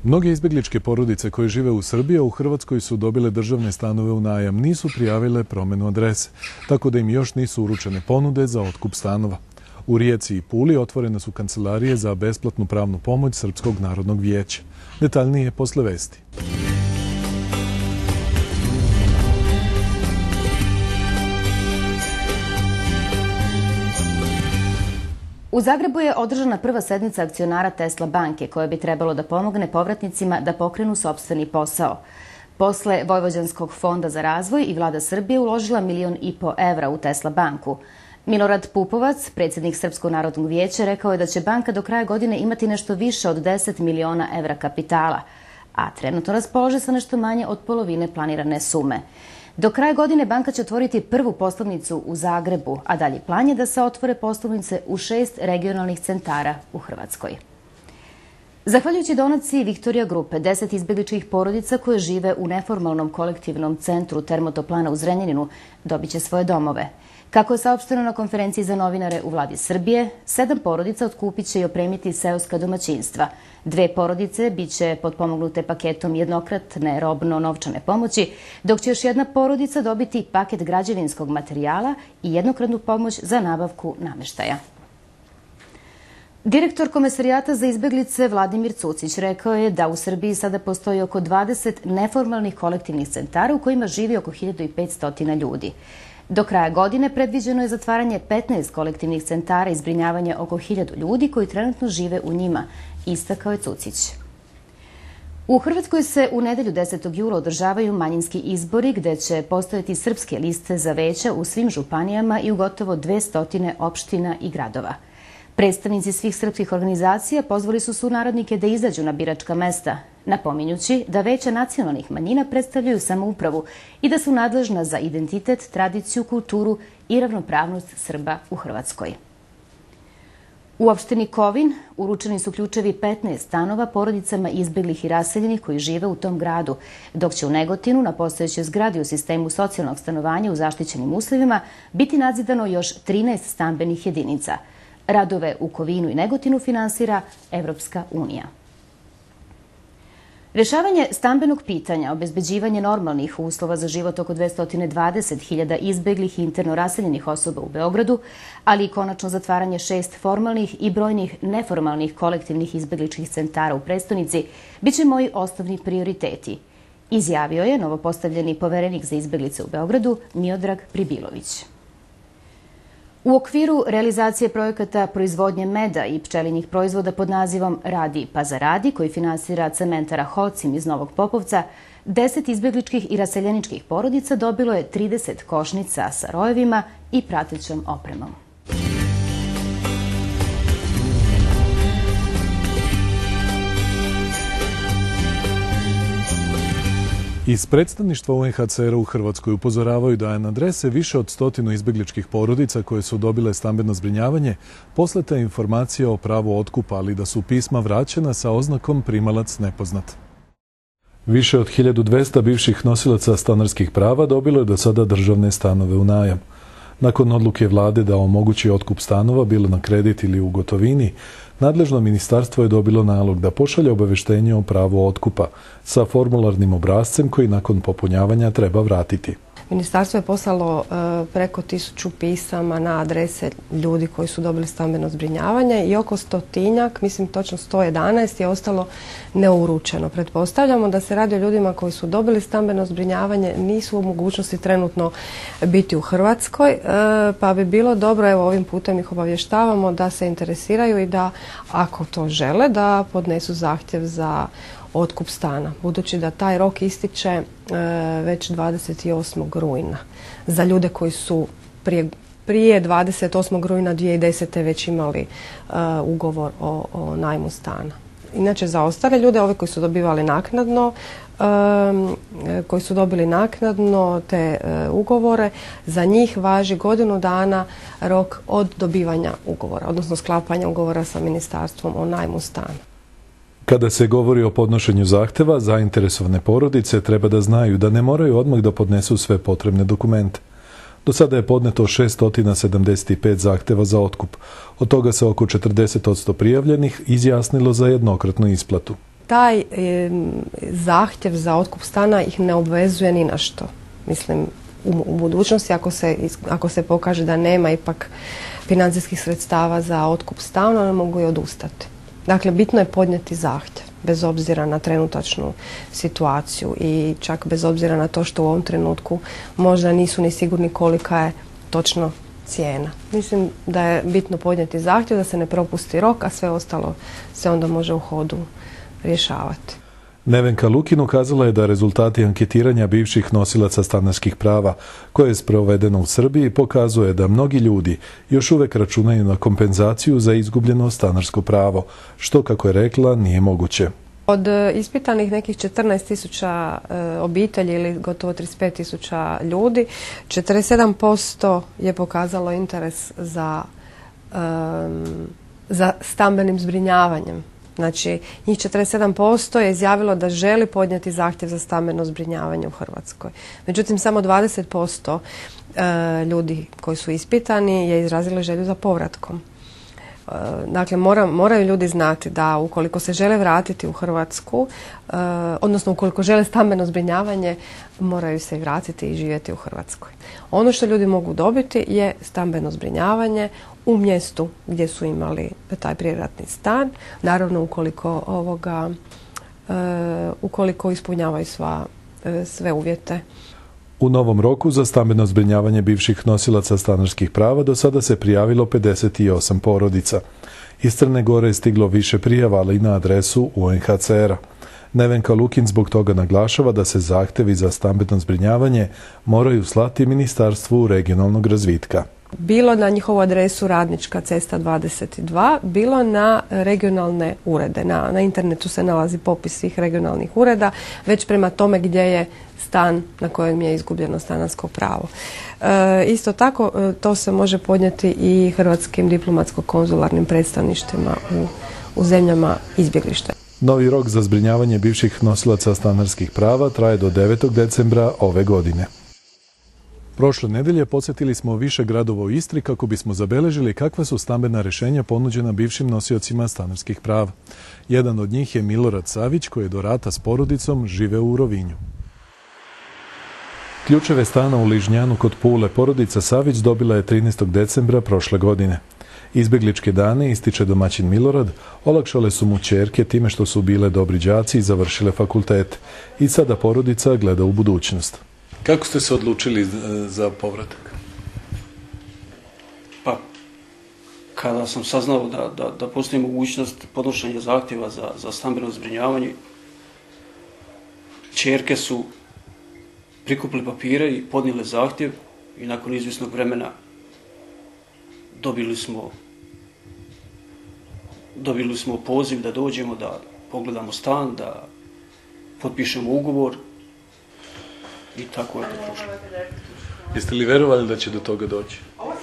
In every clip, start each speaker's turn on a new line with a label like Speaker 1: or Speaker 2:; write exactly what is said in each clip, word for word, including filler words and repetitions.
Speaker 1: Mnoge izbjegličke porodice koje žive u Srbiji, a u Hrvatskoj su dobile državne stanove u najam, nisu prijavile promjenu adrese, tako da im još nisu uručene ponude za otkup stanova. U Rijeci i Puli otvorene su kancelarije za besplatnu pravnu pomoć Srpskog narodnog vijeća. Detaljnije posle vesti.
Speaker 2: U Zagrebu je održana prva sednica akcionara Tesla banke koja bi trebalo da pomogne povratnicima da pokrenu sopstveni posao. Posle Vojvođanskog fonda za razvoj i vlada Srbije uložila milion i po evra u Tesla banku. Milorad Pupovac, predsjednik Srpskog narodnog vijeća, rekao je da će banka do kraja godine imati nešto više od deset miliona evra kapitala, a trenutno raspolaže sa nešto manje od polovine planirane sume. Do kraja godine banka će otvoriti prvu poslovnicu u Zagrebu, a dalji plan je da se otvore poslovnice u šest regionalnih centara u Hrvatskoj. Zahvaljujući donaciji Viktorija grupe, deset izbjegličkih porodica koje žive u neformalnom kolektivnom centru Termotoplana u Zrenjaninu dobit će svoje domove. Kako je saopšteno na konferenciji za novinare u vladi Srbije, sedam porodica otkupit će i opremiti seoska domaćinstva. Dve porodice bit će potpomognute paketom jednokratne robno-novčane pomoći, dok će još jedna porodica dobiti paket građevinskog materijala i jednokratnu pomoć za nabavku namještaja. Direktor Komesarijata za izbjeglice Vladimir Cucić rekao je da u Srbiji sada postoji oko dvadeset neformalnih kolektivnih centara u kojima živi oko hiljadu petsto ljudi. Do kraja godine predviđeno je zatvaranje petnaest kolektivnih centara i zbrinjavanje oko hiljadu ljudi koji trenutno žive u njima, istakao je Cucić. U Hrvatskoj se u nedelju desetog jula održavaju manjinski izbori gde će postojati srpske liste za veća u svim županijama i u gotovo dvesta opština i gradova. Predstavnici svih srpskih organizacija pozvali su sunarodnike da izađu na biračka mesta, napominjući da veća nacionalnih manjina predstavljaju samoupravu i da su nadležna za identitet, tradiciju, kulturu i ravnopravnost Srba u Hrvatskoj. U opštini Kovin uručeni su ključevi petnaest stanova porodicama izbjeglih i raseljenih koji žive u tom gradu, dok će u Negotinu na postojećoj zgradi u sistemu socijalnog stanovanja u zaštićenim uslovima biti nadzidano još trinaest stambenih jedinica. Radove u Kovinu i Negotinu finansira Evropska unija. Rješavanje stambenog pitanja, obezbeđivanje normalnih uslova za život oko dvesta dvadeset hiljada izbeglih i interno raseljenih osoba u Beogradu, ali i konačno zatvaranje šest formalnih i brojnih neformalnih kolektivnih izbegličkih centara u prestonici, bit će moji osnovni prioriteti, izjavio je novopostavljeni poverenik za izbeglice u Beogradu Miodrag Pribilović. U okviru realizacije projekata proizvodnje meda i pčelinjih proizvoda pod nazivom Radi pa zaradi, koji finansira cementara Holcim iz Novog Popovca, deset izbjegličkih i raseljeničkih porodica dobilo je trideset košnica sa rojevima i pratećom opremom.
Speaker 1: Iz predstavništva U N H C R-a u Hrvatskoj upozoravaju da je na adrese više od stotinu izbjegličkih porodica koje su dobile stambeno zbrinjavanje poslata informacija o pravu otkupa, ali da su pisma vraćena sa oznakom primalac nepoznat. Više od hiljadu dvesta bivših nosilaca stanarskih prava dobilo je do sada državne stanove u najam. Nakon odluke vlade da omogući otkup stanova, bilo na kredit ili u gotovini, nadležno ministarstvo je dobilo nalog da pošalje obaveštenje o pravu otkupa sa formularnim obrascem koji nakon popunjavanja treba vratiti.
Speaker 3: Ministarstvo je poslalo preko tisuću pisama na adrese ljudi koji su dobili stambeno zbrinjavanje i oko stotinjak, mislim točno sto jedanaest, je ostalo neuručeno. Pretpostavljamo da se radi o ljudima koji su dobili stambeno zbrinjavanje, nisu u mogućnosti trenutno biti u Hrvatskoj, pa bi bilo dobro, evo ovim putem ih obavještavamo da se interesiraju i da, ako to žele, da podnesu zahtjev za otkup stana, budući da taj rok ističe e, već dvadeset osmog rujna. Za ljude koji su prije, prije dvadeset osmog rujna dvije hiljade desete. već imali e, ugovor o, o najmu stana. Inače, za ostale ljude, ove koji su dobivali naknadno, e, koji su dobili naknadno te e, ugovore, za njih važi godinu dana rok od dobivanja ugovora, odnosno sklapanja ugovora sa ministarstvom o najmu stana.
Speaker 1: Kada se govori o podnošenju zahteva, zainteresovane porodice treba da znaju da ne moraju odmah da podnesu sve potrebne dokumente. Do sada je podneto šesto sedamdeset pet zahteva za otkup. Od toga se oko četrdeset posto prijavljenih izjasnilo za jednokratnu isplatu.
Speaker 3: taj e, zahtjev za otkup stana ih ne obvezuje ni na što. Mislim, u, u budućnosti ako se, ako se pokaže da nema ipak financijskih sredstava za otkup stana, ne mogu i odustati. Dakle, bitno je podnijeti zahtjev, bez obzira na trenutačnu situaciju i čak bez obzira na to što u ovom trenutku možda nisu ni sigurni kolika je točno cijena. Mislim da je bitno podnijeti zahtjev, da se ne propusti rok, a sve ostalo se onda može u hodu rješavati.
Speaker 1: Nevenka Lukin ukazala je da rezultati anketiranja bivših nosilaca stanarskih prava, koje je sprovedeno u Srbiji, pokazuje da mnogi ljudi još uvijek računaju na kompenzaciju za izgubljeno stanarsko pravo, što, kako je rekla, nije moguće.
Speaker 3: Od ispitanih nekih četrnaest tisuća obitelji ili gotovo trideset pet tisuća ljudi, četrdeset sedam posto je pokazalo interes za, um, za stambenim zbrinjavanjem. Znači, njih četrdeset sedam posto je izjavilo da želi podnijeti zahtjev za stambeno zbrinjavanje u Hrvatskoj. Međutim, samo dvadeset posto ljudi koji su ispitani je izrazilo želju za povratkom. Dakle, mora, moraju ljudi znati da ukoliko se žele vratiti u Hrvatsku, odnosno ukoliko žele stambeno zbrinjavanje, moraju se i vratiti i živjeti u Hrvatskoj. Ono što ljudi mogu dobiti je stambeno zbrinjavanje u mjestu gdje su imali taj prijeratni stan, naravno ukoliko, ovoga, ukoliko ispunjavaju sva, sve uvjete.
Speaker 1: U novom roku za stambeno zbrinjavanje bivših nosilaca stanarskih prava do sada se prijavilo pedeset osam porodica. Iz Crne Gore je stiglo više prijava, ali i na adresu U N H C R-a. Nevenka Lukin zbog toga naglašava da se zahtjevi za stambeno zbrinjavanje moraju slati Ministarstvu regionalnog razvitka.
Speaker 3: Bilo na njihovu adresu Radnička cesta dvadeset dva, bilo na regionalne urede. Na, na internetu se nalazi popis svih regionalnih ureda, već prema tome gdje je stan na kojem je izgubljeno stanarsko pravo. E, isto tako, to se može podnijeti i hrvatskim diplomatsko-konzularnim predstavništvima u, u zemljama izbjeglišta.
Speaker 1: Novi rok za zbrinjavanje bivših nosilaca stanarskih prava traje do devetog decembra ove godine. Prošle nedelje posjetili smo više gradova u Istri kako bismo zabeležili kakva su stambena rješenja ponuđena bivšim nosiocima stanarskih prava. Jedan od njih je Milorad Savić, koji je do rata s porodicom živeo u Rovinju. Ključeve stana u Ližnjanu kod Pule porodica Savić dobila je trinaestog decembra prošle godine. Izbjegličke dane, ističe domaćin Milorad, olakšale su mu ćerke time što su bile dobri đaci i završile fakultet. I sada porodica gleda u budućnost. Kako ste se odlučili za povratak?
Speaker 4: Pa, kada sam saznao da, da, da postoji mogućnost podnošenja zahtjeva za, za stambeno zbrinjavanje, ćerke su prikupili papire i podnijele zahtjev i nakon izvjesnog vremena dobili smo, dobili smo poziv da dođemo, da pogledamo stan, da potpišemo ugovor. I tako je to prošlo.
Speaker 1: Jeste li vjerovali da će do toga doći?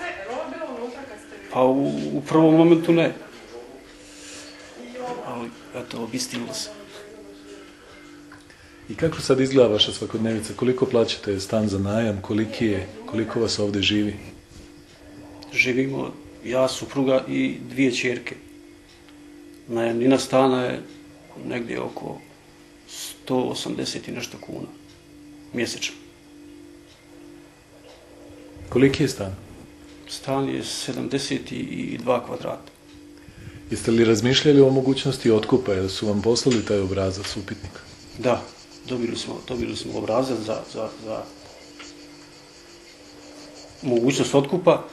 Speaker 4: Pa u, u prvom momentu ne. Ali, eto, obistinilo se.
Speaker 1: I kako sad izgleda vaša svakodnevica? Koliko plaćate stan za najam? Koliki je? Koliko vas ovdje živi?
Speaker 4: Živimo ja, supruga i dvije ćerke. Najamnina stana je negdje oko sto osamdeset i nešto kuna. Mjesečno.
Speaker 1: Koliki je stan?
Speaker 4: Stan je sedamdeset dva kvadrata.
Speaker 1: Jeste li razmišljali o mogućnosti otkupa, jer su vam poslali taj obrazac upitnika?
Speaker 4: Da, dobili smo, dobili smo obrazac za, za, za mogućnost otkupa.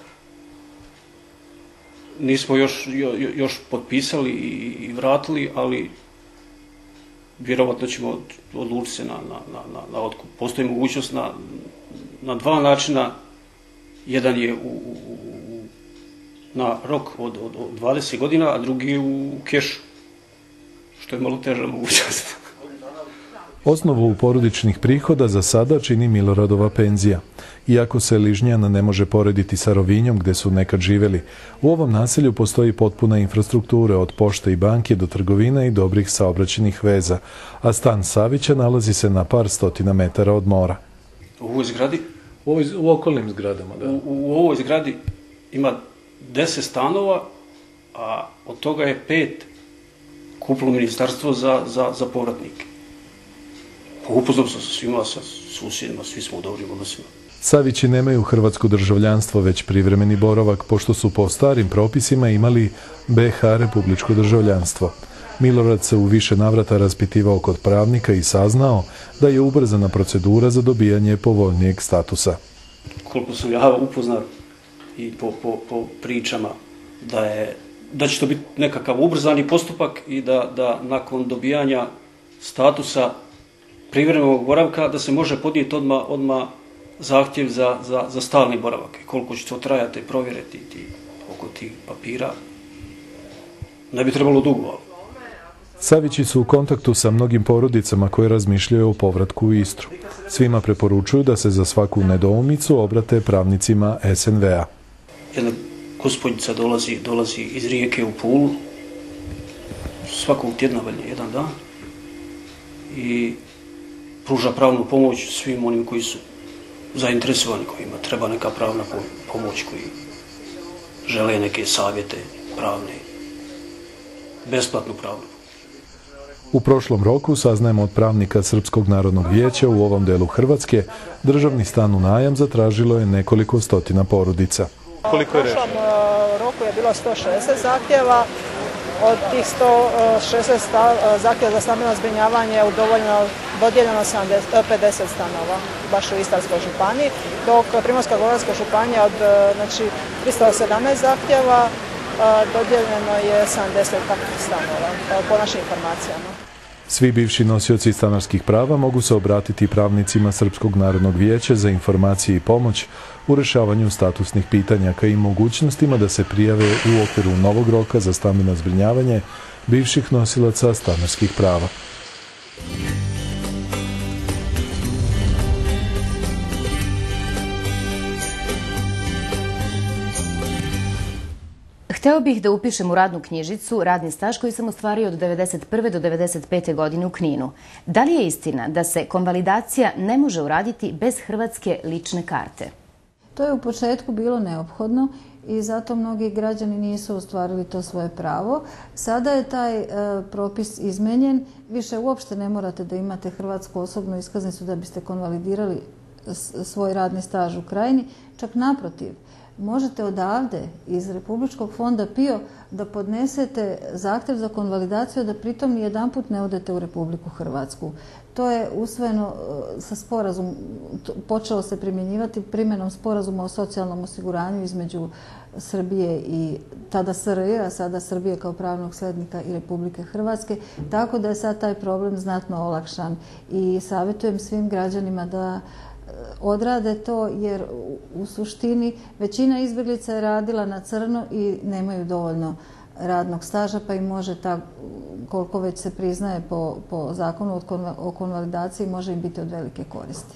Speaker 4: Nismo još, još potpisali i vratili, ali vjerovatno ćemo odlučiti se na, na, na, na otkup. Postoji mogućnost na, na dva načina. Jedan je u, u, u, na rok od, od, od dvadeset godina, a drugi je u kešu, što je malo teža mogućnost.
Speaker 1: Osnovu porodičnih prihoda za sada čini Miloradova penzija. Iako se Ližnjan ne može porediti sa Rovinjom gdje su nekad živjeli, u ovom naselju postoji potpuna infrastruktura od pošte i banke do trgovina i dobrih saobraćajnih veza, a stan Savića nalazi se na par stotina metara od mora.
Speaker 4: U ovoj zgradi?
Speaker 1: U, ovoj, u okolnim zgradama, da.
Speaker 4: U, u ovoj zgradi ima deset stanova, a od toga je pet kupilo ministarstvo za, za, za povratnike. Upoznao sam sa svima, sa susjedima, svi smo u dobrim odnosima.
Speaker 1: Savići nemaju hrvatsko državljanstvo, već privremeni boravak, pošto su po starim propisima imali be ha republičko državljanstvo. Milorad se u više navrata raspitivao kod pravnika i saznao da je ubrzana procedura za dobijanje povoljnijeg statusa.
Speaker 4: Koliko sam ja upoznat i po, po, po pričama da, je, da će to biti nekakav ubrzani postupak i da, da nakon dobijanja statusa privremenog boravka da se može podnijeti odmah, odmah zahtjev za, za, za stalni boravak. I koliko će to trajati i provjeriti ti, oko tih papira, ne bi trebalo dugo.
Speaker 1: Savići su u kontaktu sa mnogim porodicama koje razmišljaju o povratku u Istru. Svima preporučuju da se za svaku nedoumicu obrate pravnicima es en ve a.
Speaker 4: Jedna gospođica dolazi, dolazi iz Rijeke u Pulu, svakog tjedna, valjda jedan dan, i pruža pravnu pomoć svim onim koji su zainteresovani, kojima treba neka pravna pomoć, koji žele neke savjete pravne, besplatnu pravnu.
Speaker 1: U prošlom roku, saznajemo od pravnika Srpskog narodnog vijeća u ovom delu Hrvatske, državni stan u najam zatražilo je nekoliko stotina porodica.
Speaker 5: Koliko je rečeno? U prošlom roku je bilo sto šezdeset zahtjeva. Od tih sto šezdeset zahtjeva za stambeno zbrinjavanje je udovoljeno dodijeljeno pedeset stanova, baš u Istarskoj županiji, dok Primorsko-goranska županija od znači, tristo sedamnaest zahtjeva dodijeljeno je sedamdeset stanova, po našim informacijama.
Speaker 1: Svi bivši nosioci stanarskih prava mogu se obratiti pravnicima Srpskog narodnog vijeća za informacije i pomoć u rješavanju statusnih pitanja, kao i mogućnostima da se prijave u okviru novog roka za stambeno zbrinjavanje bivših nosilaca stanarskih prava.
Speaker 2: Hteo bih da upišem u radnu knjižicu radni staž koji sam ostvario od devedeset prve do devedeset pete godine u Kninu. Da li je istina da se konvalidacija ne može uraditi bez hrvatske lične karte?
Speaker 6: To je u početku bilo neophodno i zato mnogi građani nisu ostvarili to svoje pravo. Sada je taj e, propis izmenjen. Više uopšte ne morate da imate hrvatsku osobnu iskaznicu da biste konvalidirali svoj radni staž u Krajini. Čak naprotiv, možete odavde iz Republičkog fonda pe i o da podnesete zahtjev za konvalidaciju, da pritom ni jedanput ne odete u Republiku Hrvatsku. To je usvojeno sa sporazum, počelo se primjenjivati primjenom sporazuma o socijalnom osiguranju između Srbije i tada es er je, a sada Srbije kao pravnog slijednika i Republike Hrvatske, tako da je sad taj problem znatno olakšan i savjetujem svim građanima da odrade to, jer u suštini većina izbjeglica je radila na crno i nemaju dovoljno radnog staža, pa im može, ta, koliko već se priznaje po, po zakonu o konvalidaciji, može im biti od velike koristi.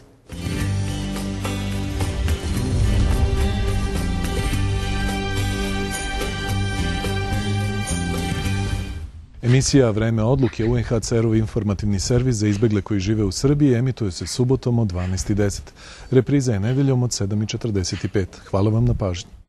Speaker 1: Emisija Vreme odluke, u en ha ce erov informativni servis za izbjegle koji žive u Srbiji, emituje se subotom od dvanaest i deset. Repriza je nedeljom od sedam i četrdeset pet. Hvala vam na pažnji.